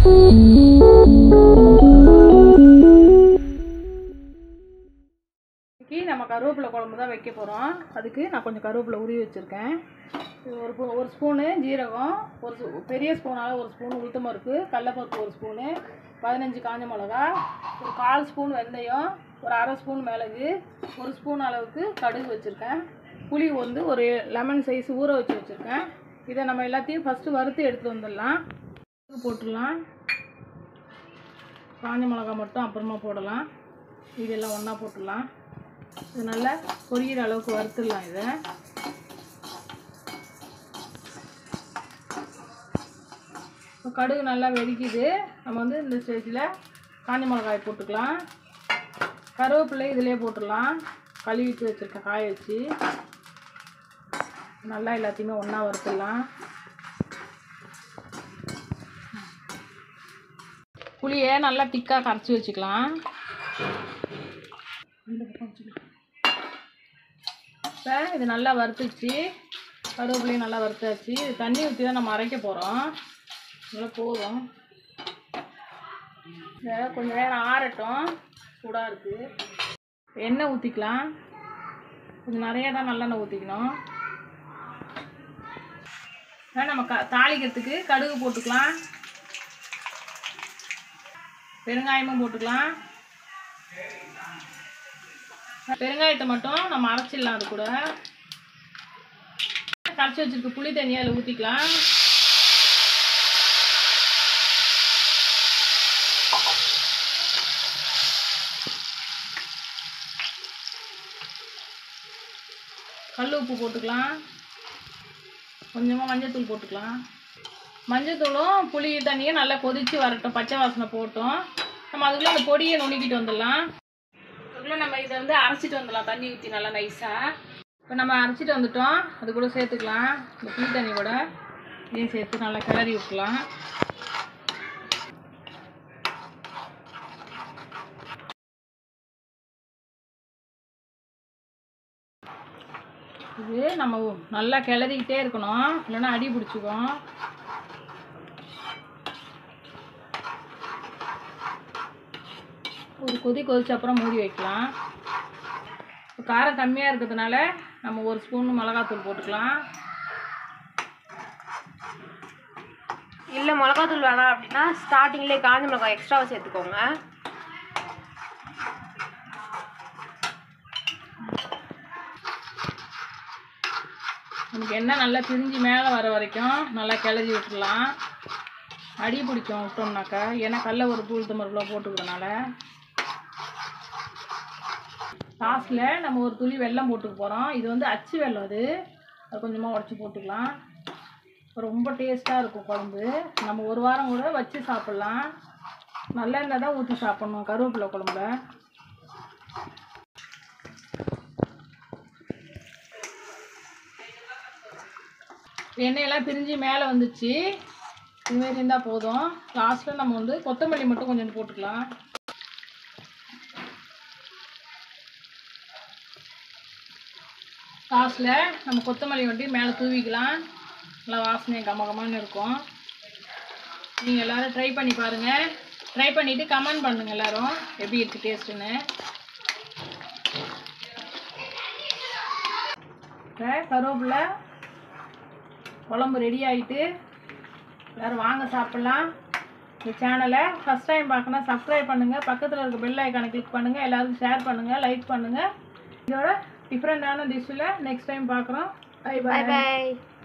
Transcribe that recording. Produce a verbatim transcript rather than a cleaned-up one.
நம்ம கருவேப்பிலை குழம்பு தான் வைக்க போகிறோம். அதுக்கு நான் கொஞ்சம் கருவேப்பிலை உருவி வச்சுருக்கேன். ஒரு ஒரு ஸ்பூனு ஜீரகம், ஒரு பெரிய ஸ்பூனால் ஒரு ஸ்பூன் உளுத்தம்பருப்பு, கடலைப்பருப்பு ஒரு ஸ்பூனு, பதினஞ்சு காஞ்ச மிளகா, ஒரு கால் ஸ்பூன் வெந்தயம், ஒரு அரை ஸ்பூன் மிளகு, ஒரு ஸ்பூன் அளவுக்கு கடுகு வச்சுருக்கேன். புளி வந்து ஒரு லெமன் சைஸ் ஊற வச்சு வச்சுருக்கேன். இதை நம்ம எல்லாத்தையும் ஃபஸ்ட்டு வறுத்து எடுத்து வந்துடலாம். போட்டுடலாம். காஞ்ச மிளகா மட்டும் அப்புறமா போடலாம். இதெல்லாம் ஒன்றா போட்டுடலாம். இது நல்லா பொரியிற அளவுக்கு வறுத்துடலாம். இதை இப்போ கடுகு நல்லா வெடிக்குது. நம்ம வந்து இந்த ஸ்டேஜில் காஞ்ச மிளகாய் போட்டுக்கலாம். கருவேப்பிலை இதிலே போட்டுடலாம். கழுவிட்டு வச்சுருக்கேன் காய வச்சு. நல்லா எல்லாத்தையுமே ஒன்றா வறுத்துடலாம். புளியை நல்லா திக்காக கரைச்சி வச்சுக்கலாம். இப்போ இது நல்லா வறுத்துச்சு. கருவேப்பிலையும் நல்லா வறுத்தாச்சு. இது தண்ணி ஊற்றி தான் நம்ம அரைக்க போகிறோம். நல்லா போதும். இதை கொஞ்சம் நேரம் ஆறட்டும். சூடாக இருக்குது. எண்ணெய் ஊற்றிக்கலாம். கொஞ்சம் நிறையா தான் நல்லெண்ணெய் ஊற்றிக்கணும். நம்ம க தாளிக்கிறதுக்கு கடுகு போட்டுக்கலாம். பெருங்காயமும் போட்டுக்கலாம். பெருங்காயத்தை மட்டும் நம்ம அரைச்சிடலாம். அது கூட கரைச்சி வச்சுருக்க புளி தண்ணியை அதில் ஊற்றிக்கலாம். கல் உப்பு போட்டுக்கலாம். கொஞ்சமாக மஞ்சத்தூள் போட்டுக்கலாம். மஞ்சத்தூளும் புளி தண்ணியும் நல்லா கொதித்து வரட்டும். பச்சை வாசனை போட்டோம். நம்ம அதுக்குள்ளே அந்த பொடியை நுணுக்கிட்டு வந்துடலாம். அதுக்குள்ளே நம்ம இதை வந்து அரைச்சிட்டு வந்துடலாம். தண்ணி ஊற்றி நல்லா நைஸாக. இப்போ நம்ம அரைச்சிட்டு வந்துட்டோம். அது கூட சேர்த்துக்கலாம். இந்த புளி தண்ணி கூட இதையும் சேர்த்து நல்லா கிளறி விட்டுலாம். இது நம்ம நல்லா கிளறிக்கிட்டே இருக்கணும். இல்லைன்னா அடி பிடிச்சிக்கும். ஒரு கொதி கொதிச்ச அப்புறம் மூடி வைக்கலாம். இப்போ காரம் கம்மியாக இருக்கிறதுனால நம்ம ஒரு ஸ்பூன் மிளகாத்தூள் போட்டுக்கலாம். இல்லை மிளகாத்தூள் வேணாம் அப்படின்னா ஸ்டார்டிங்லேயே காஞ்ச மிளகாய் எக்ஸ்ட்ராவை சேர்த்துக்கோங்க. நமக்கு எண்ணெய் நல்லா திரிஞ்சு மேலே வர வரைக்கும் நல்லா கிளறி விட்டுடலாம். அடி பிடிக்கும் விட்டோம்னாக்கா. ஏன்னா கடல ஒரு உளுத்தம் பருப்புலாம் போட்டுக்கிறதுனால. லாஸ்ட்டில் நம்ம ஒரு துளி வெல்லம் போட்டுக்க போகிறோம். இது வந்து அச்சு வெல்லம். அது அது கொஞ்சமாக உடச்சி போட்டுக்கலாம். ரொம்ப டேஸ்ட்டாக இருக்கும் குழம்பு. நம்ம ஒரு வாரம் கூட வச்சு சாப்பிட்லாம். நல்லெண்ணெய் தான் ஊற்றி சாப்பிட்ணும் கருவேப்பிலை குழம்புல. எண்ணெயெல்லாம் பிரிஞ்சு மேலே வந்துச்சு. இதுமாரி இருந்தால் போதும். லாஸ்ட்டில் நம்ம வந்து கொத்தமல்லி மட்டும் கொஞ்சம் போட்டுக்கலாம். லாஸ்ட்டில் நம்ம கொத்தமல்லி வட்டி மேலே தூவிக்கலாம். நல்லா வாசனை கமகமான்னு இருக்கும். நீங்கள் எல்லோரும் ட்ரை பண்ணி பாருங்கள். ட்ரை பண்ணிவிட்டு கமெண்ட் பண்ணுங்கள் எல்லோரும் எப்படி இருக்குது டேஸ்ட்டுன்னு. இப்போ கருவேப்பிலை குழம்பு ரெடி ஆகிட்டு எல்லோரும் வாங்க சாப்பிட்லாம். இந்த சேனலை ஃபஸ்ட் டைம் பார்க்கணும் சப்ஸ்கிரைப் பண்ணுங்கள். பக்கத்தில் இருக்க பெல் ஐக்கானை கிளிக் பண்ணுங்கள். எல்லோருக்கும் ஷேர் பண்ணுங்கள், லைக் பண்ணுங்கள். இதோட டிஃப்ரெண்ட்டான டிஷ்ஷில் நெக்ஸ்ட் டைம் பார்க்குறோம். Bye by.